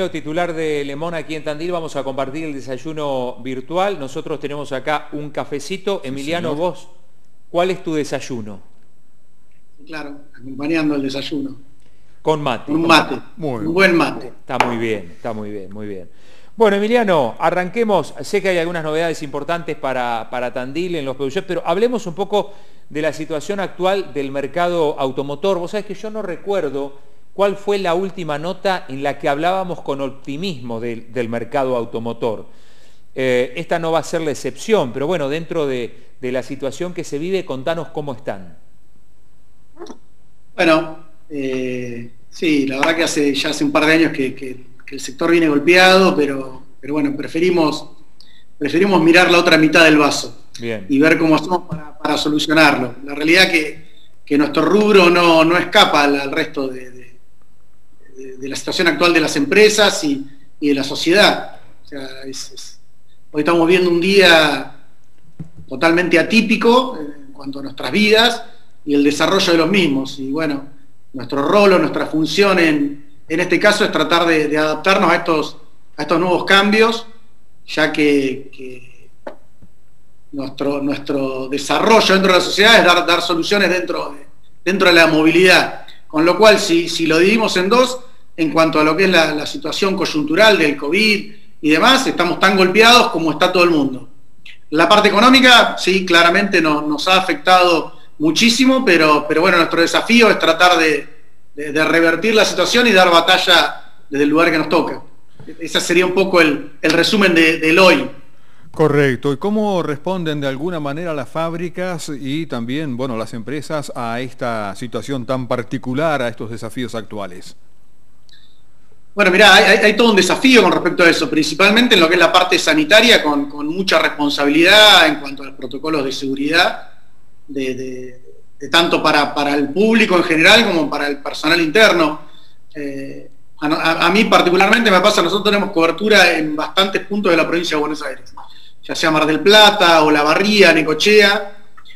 Titular de Lemon aquí en Tandil, vamos a compartir el desayuno virtual. Nosotros tenemos acá un cafecito. Emiliano, señor. vos, ¿cuál es tu desayuno? Claro, acompañando el desayuno. Con mate. Un mate, Muy un buen mate. Está muy bien, está muy bien, muy bien. Bueno, Emiliano, arranquemos. Sé que hay algunas novedades importantes para Tandil en los Peugeot, pero hablemos un poco de la situación actual del mercado automotor. Vos sabés que yo no recuerdo cuál fue la última nota en la que hablábamos con optimismo del mercado automotor. Esta no va a ser la excepción, pero bueno, dentro de la situación que se vive, contanos cómo están. Bueno, sí, la verdad que ya hace un par de años que el sector viene golpeado, pero bueno, preferimos mirar la otra mitad del vaso. Bien. Y ver cómo hacemos para solucionarlo. La realidad que nuestro rubro no escapa al resto de la situación actual de las empresas y de la sociedad. O sea, hoy estamos viendo un día totalmente atípico en cuanto a nuestras vidas y el desarrollo de los mismos. Y bueno, nuestro rol o nuestra función en este caso es tratar de adaptarnos a estos nuevos cambios, ya que nuestro desarrollo dentro de la sociedad es dar soluciones dentro de la movilidad. Con lo cual, si lo dividimos en dos, en cuanto a lo que es la situación coyuntural del COVID y demás, estamos tan golpeados como está todo el mundo. La parte económica, sí, claramente nos ha afectado muchísimo, pero bueno, nuestro desafío es tratar de revertir la situación y dar batalla desde el lugar que nos toca. Ese sería un poco el resumen del hoy. Correcto. ¿Y cómo responden de alguna manera las fábricas y también, bueno, las empresas a esta situación tan particular, a estos desafíos actuales? Bueno, mirá, hay todo un desafío con respecto a eso, principalmente en lo que es la parte sanitaria, con mucha responsabilidad en cuanto a los protocolos de seguridad, de tanto para el público en general como para el personal interno. A mí particularmente me pasa, nosotros tenemos cobertura en bastantes puntos de la provincia de Buenos Aires, ya sea Mar del Plata, Olavarría, Necochea,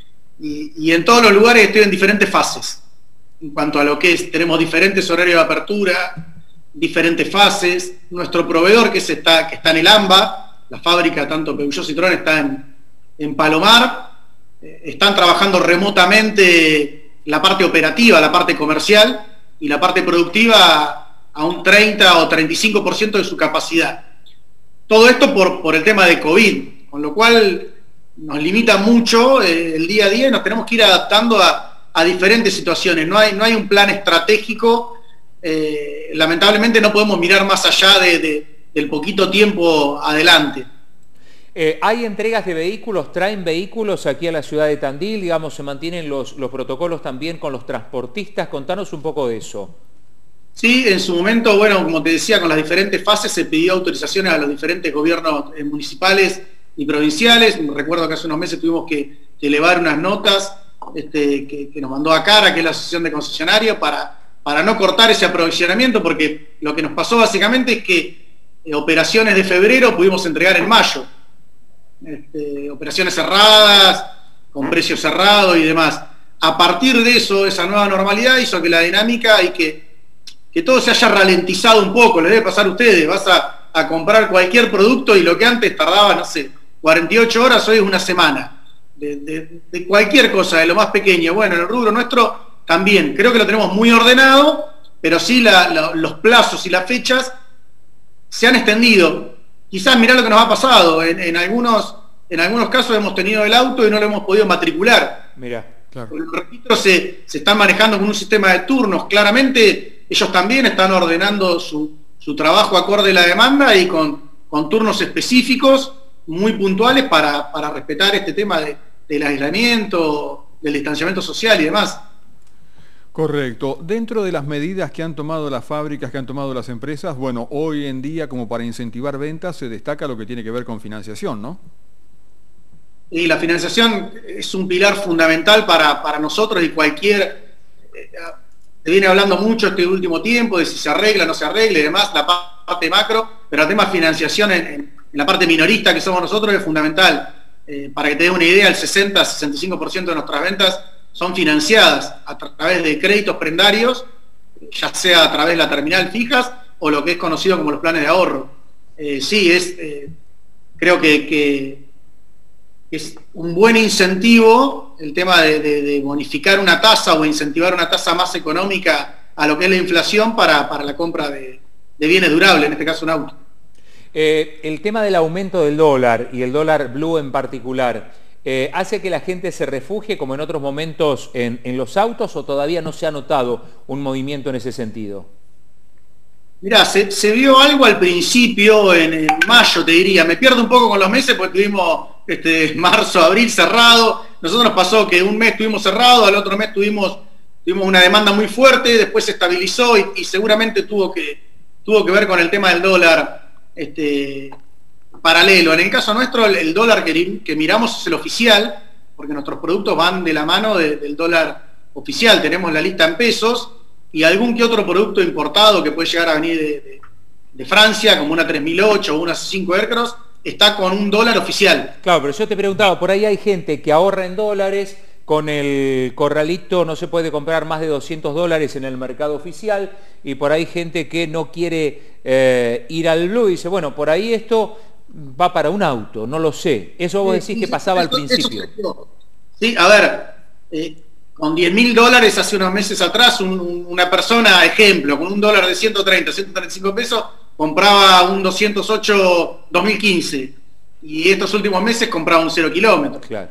y en todos los lugares estoy en diferentes fases, en cuanto a lo que es, tenemos diferentes horarios de apertura, diferentes fases. Nuestro proveedor que está en el AMBA, la fábrica tanto Peugeot Citroën está en Palomar, están trabajando remotamente la parte operativa, la parte comercial, y la parte productiva a un 30 o 35% de su capacidad. Todo esto por el tema de COVID, con lo cual nos limita mucho el día a día y nos tenemos que ir adaptando a diferentes situaciones. No hay un plan estratégico. Lamentablemente no podemos mirar más allá del poquito tiempo adelante. ¿Hay entregas de vehículos? ¿Traen vehículos aquí a la ciudad de Tandil? Digamos, ¿se mantienen los protocolos también con los transportistas? Contanos un poco de eso. Sí, en su momento, bueno, como te decía, con las diferentes fases se pidió autorizaciones a los diferentes gobiernos municipales y provinciales. Recuerdo que hace unos meses tuvimos que elevar unas notas que nos mandó ACARA, que es la Asociación de Concesionarios, para no cortar ese aprovisionamiento, porque lo que nos pasó básicamente es que operaciones de febrero pudimos entregar en mayo. Operaciones cerradas, con precios cerrados y demás. A partir de eso, esa nueva normalidad hizo que la dinámica y que todo se haya ralentizado un poco. Les debe pasar a ustedes, vas a comprar cualquier producto y lo que antes tardaba, no sé, 48 horas, hoy es una semana. De cualquier cosa, de lo más pequeño. Bueno, en el rubro nuestro también, creo que lo tenemos muy ordenado, pero sí los plazos y las fechas se han extendido. Quizás mirá lo que nos ha pasado, en algunos casos hemos tenido el auto y no lo hemos podido matricular. Mirá, claro. Los registros se están manejando con un sistema de turnos. Claramente ellos también están ordenando su trabajo acorde a la demanda y con turnos específicos muy puntuales para respetar este tema del aislamiento, del distanciamiento social y demás. Correcto. Dentro de las medidas que han tomado las fábricas, que han tomado las empresas, bueno, hoy en día, como para incentivar ventas, se destaca lo que tiene que ver con financiación, ¿no? Y la financiación es un pilar fundamental para nosotros y cualquier... se viene hablando mucho este último tiempo de si se arregla, no se arregla y demás, la parte macro, pero el tema financiación en la parte minorista que somos nosotros es fundamental. Para que te dé una idea, el 60-65% de nuestras ventas son financiadas a través de créditos prendarios, ya sea a través de la terminal fijas o lo que es conocido como los planes de ahorro. Sí, creo que es un buen incentivo el tema de bonificar una tasa o incentivar una tasa más económica a lo que es la inflación para la compra de bienes durables, en este caso un auto. El tema del aumento del dólar y el dólar blue en particular, ¿hace que la gente se refugie como en otros momentos en los autos o todavía no se ha notado un movimiento en ese sentido? Mirá, se vio algo al principio, en mayo te diría, me pierdo un poco con los meses porque tuvimos marzo, abril cerrado, nosotros nos pasó que un mes estuvimos cerrados, al otro mes tuvimos una demanda muy fuerte, después se estabilizó y seguramente tuvo que ver con el tema del dólar paralelo. En el caso nuestro, el dólar que miramos es el oficial, porque nuestros productos van de la mano del dólar oficial, tenemos la lista en pesos, y algún que otro producto importado que puede llegar a venir de Francia, como una 3008 o una 5 Aircross, está con un dólar oficial. Claro, pero yo te preguntaba, por ahí hay gente que ahorra en dólares, con el corralito no se puede comprar más de $200 en el mercado oficial, y por ahí gente que no quiere ir al blue y dice, bueno, por ahí esto va para un auto, no lo sé. Eso vos decís que pasaba al principio. Sí, a ver, con $10.000 hace unos meses atrás, una persona, ejemplo, con un dólar de 130, 135 pesos, compraba un 208 2015. Y estos últimos meses compraba un 0 kilómetro. Claro.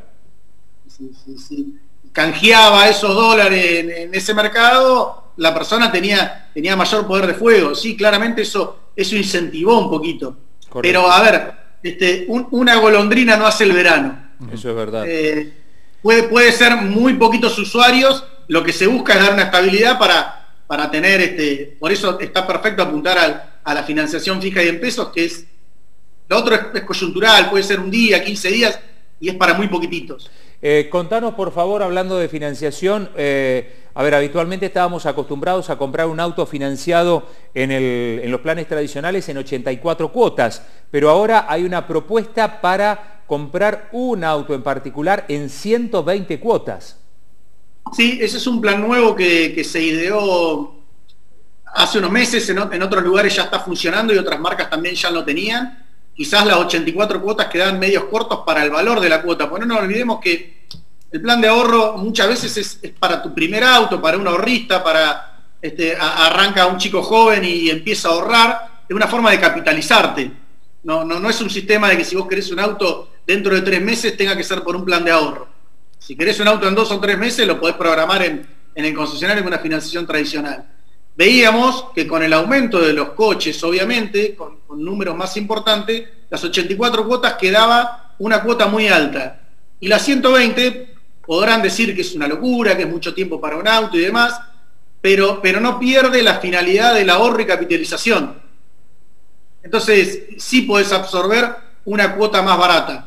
Si canjeaba esos dólares en ese mercado, la persona tenía mayor poder de fuego. Sí, claramente eso incentivó un poquito. Correcto. Pero a ver, una golondrina no hace el verano. Eso es verdad. Puede ser muy poquitos usuarios, lo que se busca es dar una estabilidad para tener, por eso está perfecto apuntar a la financiación fija y en pesos, que es, lo otro es coyuntural, puede ser un día, 15 días, y es para muy poquititos. Contanos, por favor, hablando de financiación, a ver, habitualmente estábamos acostumbrados a comprar un auto financiado en los planes tradicionales en 84 cuotas, pero ahora hay una propuesta para comprar un auto en particular en 120 cuotas. Sí, ese es un plan nuevo que se ideó hace unos meses, en otros lugares ya está funcionando y otras marcas también ya lo tenían. Quizás las 84 cuotas quedan medios cortos para el valor de la cuota, porque no nos olvidemos que el plan de ahorro muchas veces es para tu primer auto, para un ahorrista, arranca un chico joven y empieza a ahorrar, es una forma de capitalizarte. No es un sistema de que si vos querés un auto dentro de 3 meses tenga que ser por un plan de ahorro. Si querés un auto en 2 o 3 meses lo podés programar en el concesionario con una financiación tradicional. Veíamos que con el aumento de los coches, obviamente, con números más importantes, las 84 cuotas quedaba una cuota muy alta. Y las 120 podrán decir que es una locura, que es mucho tiempo para un auto y demás, pero no pierde la finalidad del ahorro y capitalización. Entonces, sí podés absorber una cuota más barata.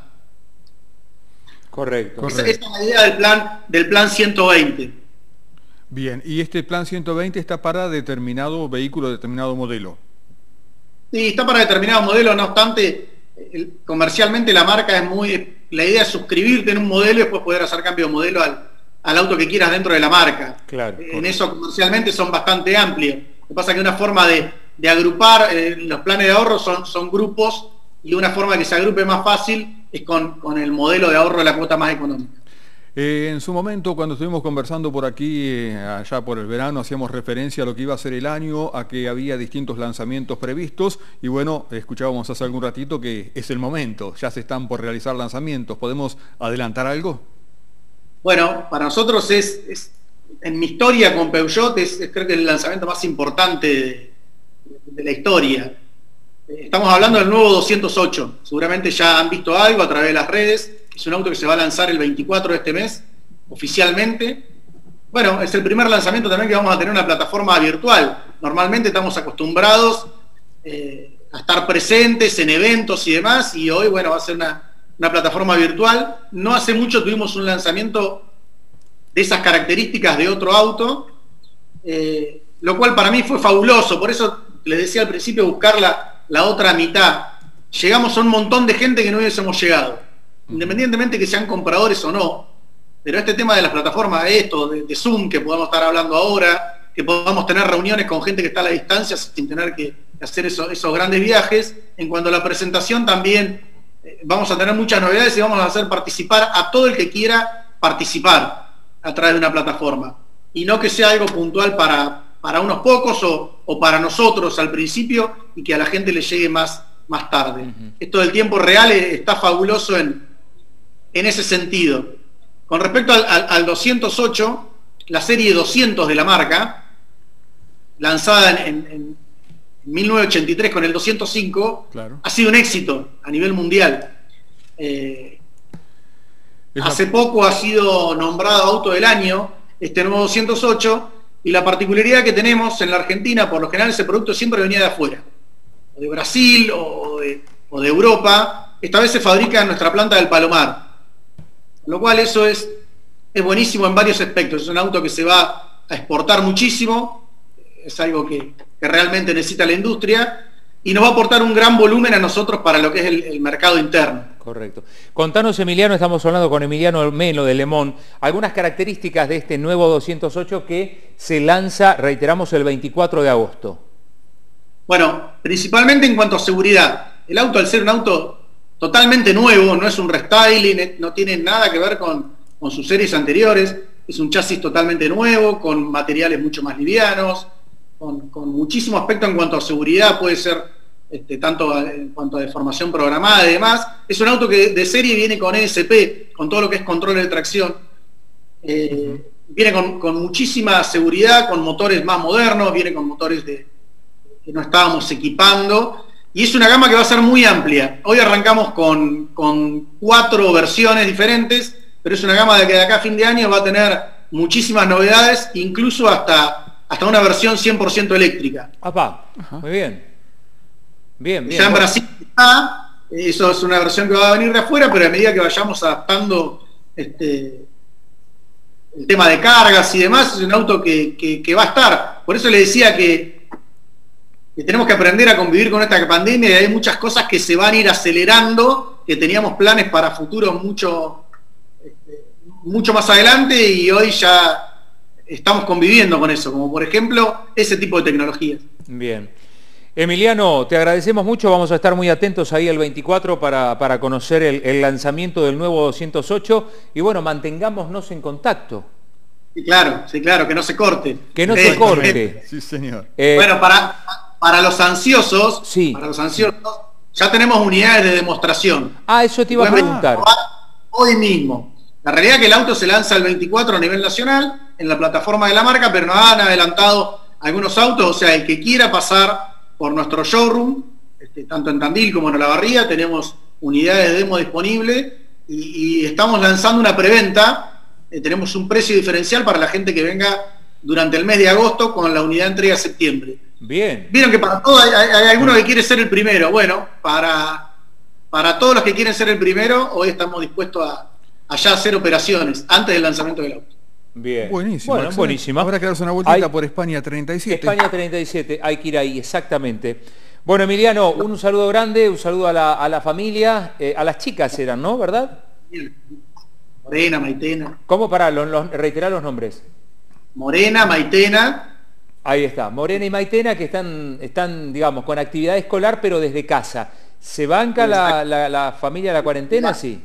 Correcto. Esa es la idea del plan 120. Bien, y este plan 120 está para determinado vehículo, determinado modelo. Sí, está para determinado modelo, no obstante, comercialmente la marca la idea es suscribirte en un modelo y después poder hacer cambio de modelo al auto que quieras dentro de la marca. Claro, en eso comercialmente son bastante amplios. Lo que pasa es que una forma de agrupar los planes de ahorro son grupos, y una forma que se agrupe más fácil es con el modelo de ahorro de la cuota más económica. En su momento, cuando estuvimos conversando por aquí, allá por el verano, hacíamos referencia a lo que iba a ser el año, a que había distintos lanzamientos previstos, y bueno, escuchábamos hace algún ratito que es el momento, ya se están por realizar lanzamientos. ¿Podemos adelantar algo? Bueno, para nosotros en mi historia con Peugeot, creo que el lanzamiento más importante de la historia. Estamos hablando del nuevo 208, seguramente ya han visto algo a través de las redes. Es un auto que se va a lanzar el 24 de este mes, oficialmente. Bueno, es el primer lanzamiento también que vamos a tener una plataforma virtual. Normalmente estamos acostumbrados a estar presentes en eventos y demás, y hoy, bueno, va a ser una plataforma virtual. No hace mucho tuvimos un lanzamiento de esas características de otro auto, lo cual para mí fue fabuloso. Por eso les decía al principio, buscar la otra mitad. Llegamos a un montón de gente que no hubiésemos llegado, independientemente que sean compradores o no. Pero este tema de las plataformas, de Zoom, que podemos estar hablando ahora, que podamos tener reuniones con gente que está a la distancia sin tener que hacer esos grandes viajes. En cuanto a la presentación también vamos a tener muchas novedades y vamos a hacer participar a todo el que quiera participar a través de una plataforma. Y no que sea algo puntual para unos pocos o para nosotros al principio y que a la gente le llegue más tarde. Esto del tiempo real está fabuloso en ese sentido. Con respecto al 208, la serie 200 de la marca, lanzada en 1983 con el 205, claro, ha sido un éxito a nivel mundial. Hace poco ha sido nombrado auto del año este nuevo 208, y la particularidad que tenemos en la Argentina, por lo general ese producto siempre venía de afuera, o de Brasil o de Europa. Esta vez se fabrica en nuestra planta del Palomar, lo cual eso es buenísimo en varios aspectos. Es un auto que se va a exportar muchísimo, es algo que realmente necesita la industria, y nos va a aportar un gran volumen a nosotros para lo que es el mercado interno. Correcto. Contanos, Emiliano, estamos hablando con Emiliano Melo de Le Mans, algunas características de este nuevo 208 que se lanza, reiteramos, el 24 de agosto. Bueno, principalmente en cuanto a seguridad. El auto, al ser un auto totalmente nuevo, no es un restyling, no tiene nada que ver con sus series anteriores, es un chasis totalmente nuevo, con materiales mucho más livianos, con muchísimo aspecto en cuanto a seguridad, puede ser tanto en cuanto a deformación programada y demás. Es un auto que de serie viene con ESP, con todo lo que es control de tracción. Viene con muchísima seguridad, con motores más modernos, viene con motores que no estábamos equipando, y es una gama que va a ser muy amplia. Hoy arrancamos con 4 versiones diferentes, pero es una gama de que de acá a fin de año va a tener muchísimas novedades, incluso hasta una versión 100% eléctrica. Muy bien. Bien. Ya en Brasil eso es una versión que va a venir de afuera, pero a medida que vayamos adaptando el tema de cargas y demás, es un auto que va a estar. Por eso le decía que tenemos que aprender a convivir con esta pandemia, y hay muchas cosas que se van a ir acelerando, que teníamos planes para futuros mucho más adelante, y hoy ya estamos conviviendo con eso, como por ejemplo ese tipo de tecnologías. Bien. Emiliano, te agradecemos mucho, vamos a estar muy atentos ahí el 24 para conocer el lanzamiento del nuevo 208, y bueno, mantengámonos en contacto. Sí, claro, que no se corte. Que no se corte. Sí, señor. Bueno, para los ansiosos, sí, ya tenemos unidades de demostración. Eso te iba a preguntar. Hoy mismo. La realidad es que el auto se lanza el 24 a nivel nacional, en la plataforma de la marca, pero nos han adelantado algunos autos, o sea, el que quiera pasar por nuestro showroom, tanto en Tandil como en Olavarría, tenemos unidades de demo disponibles, y estamos lanzando una preventa. Tenemos un precio diferencial para la gente que venga durante el mes de agosto con la unidad de entrega de septiembre. Bien. Vieron que para todos hay alguno que quiere ser el primero. Bueno, para todos los que quieren ser el primero, hoy estamos dispuestos a ya hacer operaciones antes del lanzamiento del auto. Bien. Buenísimo. Bueno, buenísima. Habrá que darse una vueltita por España 37. España 37, hay que ir ahí, exactamente. Bueno, Emiliano, un saludo grande, un saludo a la familia, a las chicas eran, ¿no? ¿Verdad? Morena, Maitena. ¿Cómo? Reiterar los nombres. Morena, Maitena. Ahí está, Morena y Maitena, que están, digamos, con actividad escolar, pero desde casa. ¿Se banca la familia la cuarentena? Sí.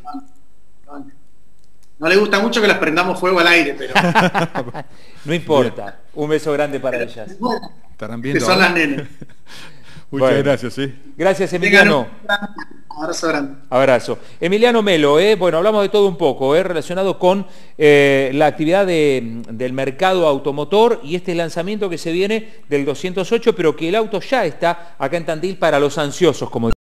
No le gusta mucho que las prendamos fuego al aire, pero... No importa. Bien. Un beso grande para ellas. Estarán viendo. Que son las nenas. Muchas gracias, sí. Gracias, Emiliano. Abrazo grande. Abrazo. Emiliano Melo, bueno, hablamos de todo un poco, relacionado con la actividad del mercado automotor y este lanzamiento que se viene del 208, pero que el auto ya está acá en Tandil para los ansiosos, como